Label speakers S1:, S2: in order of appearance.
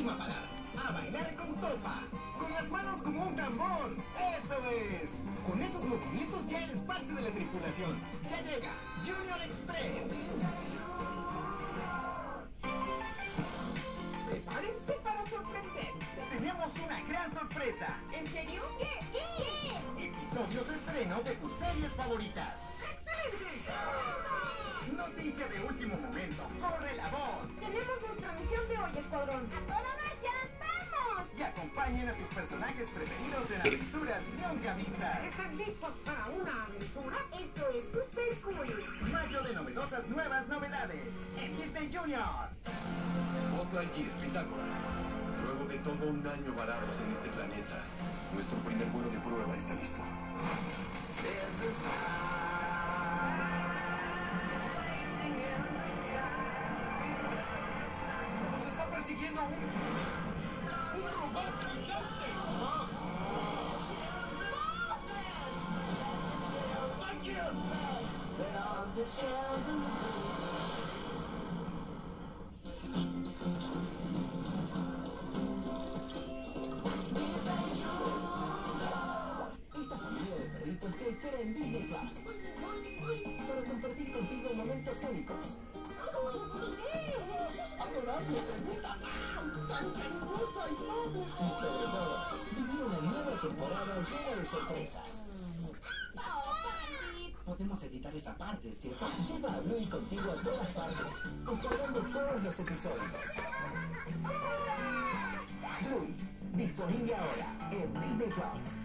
S1: última parada. A bailar con Topa. Con las manos como un tambor. ¡Eso es! Con esos movimientos ya eres parte de la tripulación. Ya llega Junior Express. Prepárense para sorprenderse. Tenemos una gran sorpresa.
S2: ¿En serio? ¿Qué?
S1: Episodios estreno de tus series favoritas.
S2: ¡Excelente!
S1: Noticia de último momento. ¡Corre la voz!
S2: Tenemos nuestra misión de hoy, escuadrón. ¡A toda marcha! ¡Vamos!
S1: Y acompañen a tus personajes preferidos en aventuras nunca vistas.
S2: ¿Están listos para una aventura? Eso es súper cool.
S1: Mayo de novedosas nuevas novedades en Disney Junior.
S3: Buzz Lightyear, Pitágora. Luego de todo un año varados en este planeta, nuestro primer vuelo de prueba está listo.
S1: ¡Nos está persiguiendo un robot gigante! Esta familia de perritos te espera en Disney Plus para compartir contigo momentos únicos. ¡Adorable perrita! ¡Tan cariñosa y noble! Y sobre todo, vivir una nueva temporada llena de sorpresas. Podemos editar esa parte, ¿cierto? Lleva a Bluey contigo a todas partes, descargando todos los episodios. Bluey, disponible ahora en Disney Plus.